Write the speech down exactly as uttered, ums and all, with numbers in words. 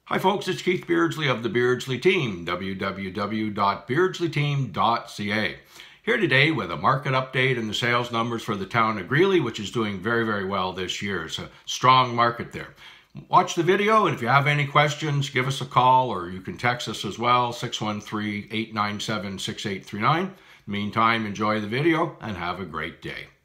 Hi folks, it's Keith Beardsley of the Beardsley Team, w w w dot beardsley team dot c a. Here today with a market update and the sales numbers for the town of Greely, which is doing very, very well this year. It's a strong market there. Watch the video, and if you have any questions, give us a call, or you can text us as well, six one three, eight nine seven, six eight three nine. Meantime, enjoy the video and have a great day.